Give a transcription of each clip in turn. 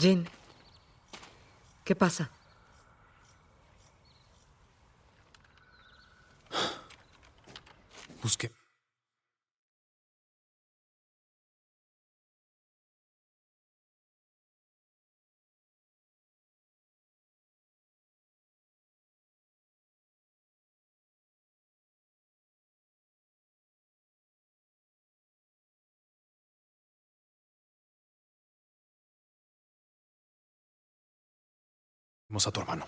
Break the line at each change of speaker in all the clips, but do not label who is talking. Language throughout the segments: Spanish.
Jin, ¿qué pasa?
Busqué. Vamos a tu hermano.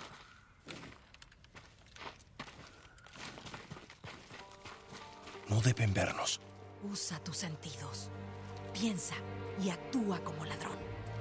No deben vernos.
Usa tus sentidos. Piensa y actúa como ladrón.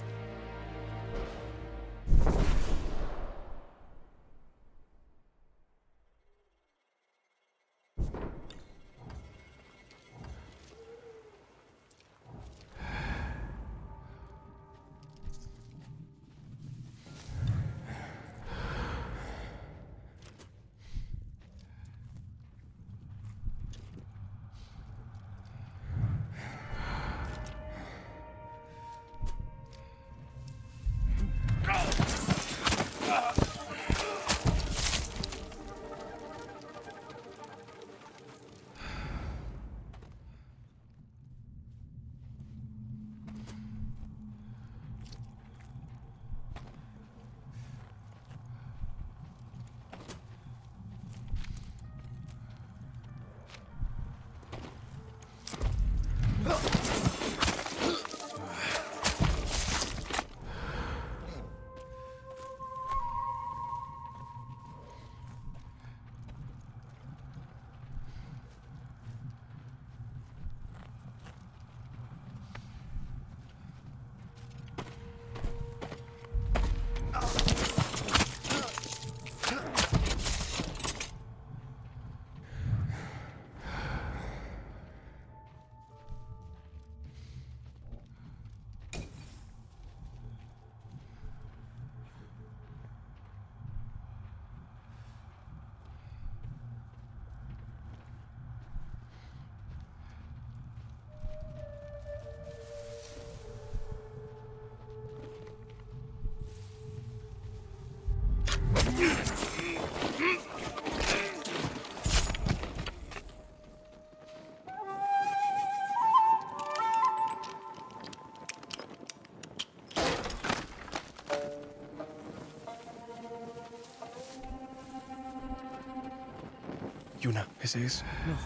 Yuna, ¿ese es?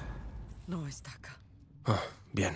No está acá.
Ah, bien.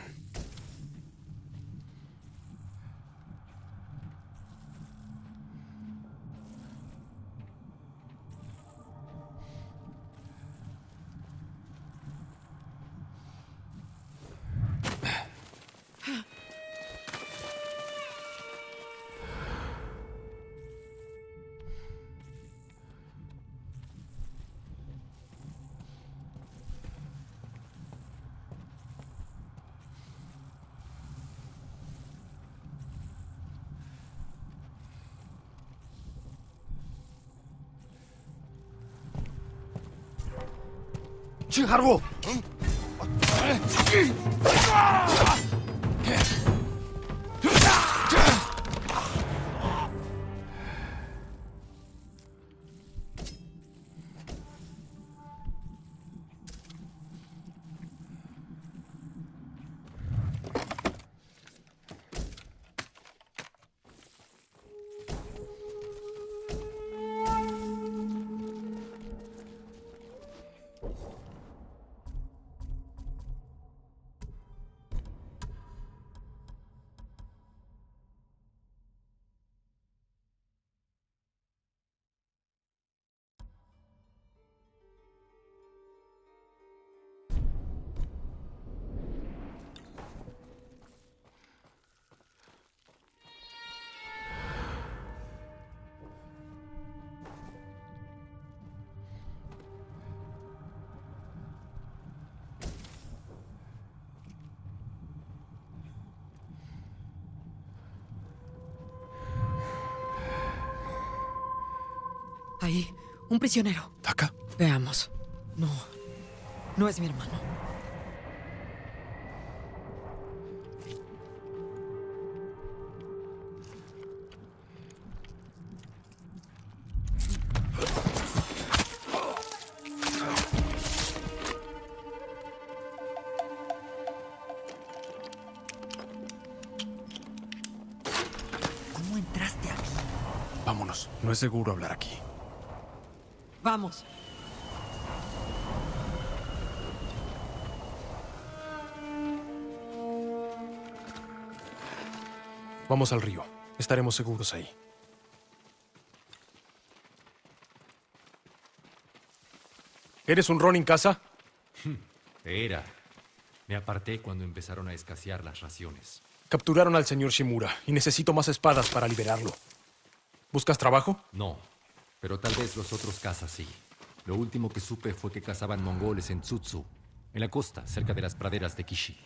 칭하루!
Ahí, un prisionero.
¿Taka?
Veamos. No es mi hermano.
Vámonos. No es seguro hablar aquí.
Vamos.
Vamos al río. Estaremos seguros ahí. ¿Eres un Ronin casa?
Era. Me aparté cuando empezaron a escasear las raciones.
Capturaron al señor Shimura y necesito más espadas para liberarlo. ¿Buscas trabajo?
No, pero tal vez los otros cazas sí. Lo último que supe fue que cazaban mongoles en Tsutsu, en la costa, cerca de las praderas de Kishi.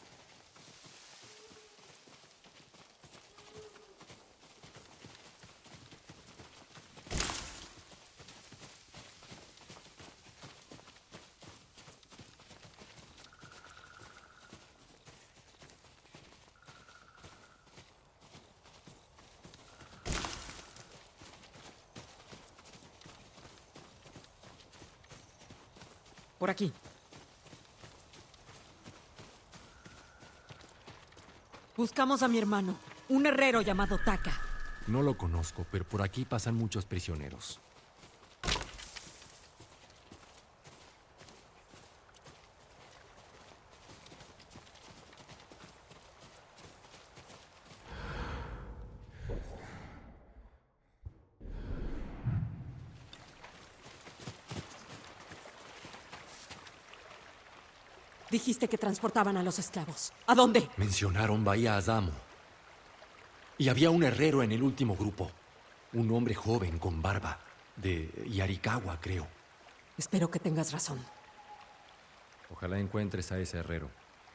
Por aquí. Buscamos a mi hermano, un herrero llamado Taka.
No lo conozco, pero por aquí pasan muchos prisioneros.
Dijiste que transportaban a los esclavos. ¿A dónde?
Mencionaron Bahía Azamo. Y había un herrero en el último grupo. Un hombre joven con barba. De Yarikawa, creo.
Espero que tengas razón.
Ojalá encuentres a ese herrero.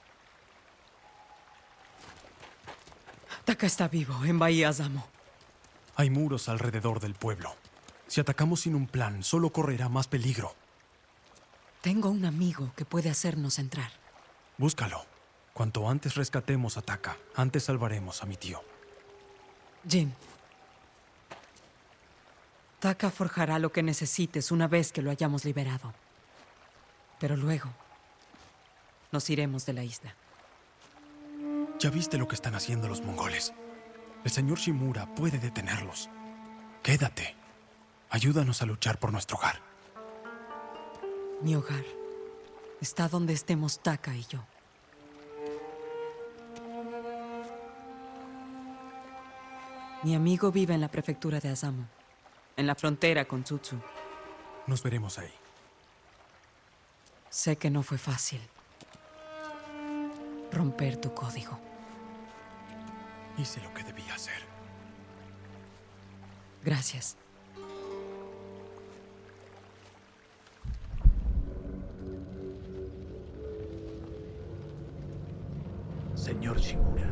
Taka está vivo en Bahía Azamo.
Hay muros alrededor del pueblo. Si atacamos sin un plan, solo correrá más peligro.
Tengo un amigo que puede hacernos entrar.
Búscalo. Cuanto antes rescatemos a Taka, antes salvaremos a mi tío.
Jin. Taka forjará lo que necesites una vez que lo hayamos liberado. Pero luego nos iremos de la isla.
Ya viste lo que están haciendo los mongoles. El señor Shimura puede detenerlos. Quédate. Ayúdanos a luchar por nuestro hogar.
Mi hogar está donde estemos Taka y yo. Mi amigo vive en la prefectura de Azamo, en la frontera con Tsutsu.
Nos veremos ahí.
Sé que no fue fácil romper tu código.
Hice lo que debía hacer.
Gracias.
Señor Shimura,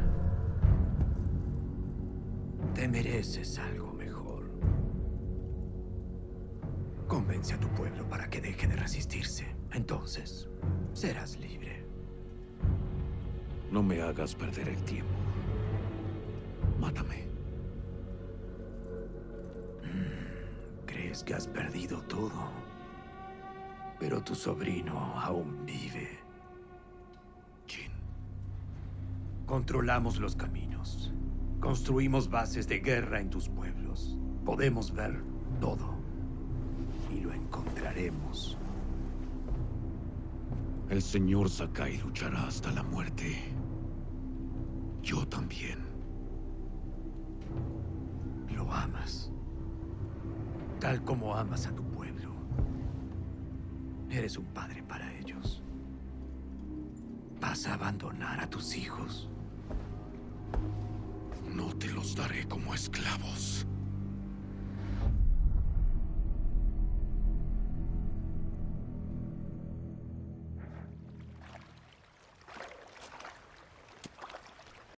te mereces algo mejor. Convence a tu pueblo para que deje de resistirse. Entonces, serás libre.
No me hagas perder el tiempo. Mátame.
Crees que has perdido todo, pero tu sobrino aún vive.
Jin.
Controlamos los caminos. Construimos bases de guerra en tus pueblos. Podemos ver todo. Y lo encontraremos.
El señor Sakai luchará hasta la muerte. Yo también.
Lo amas. Tal como amas a tu pueblo. Eres un padre para ellos. ¿Vas a abandonar a tus hijos?
No te los daré como esclavos.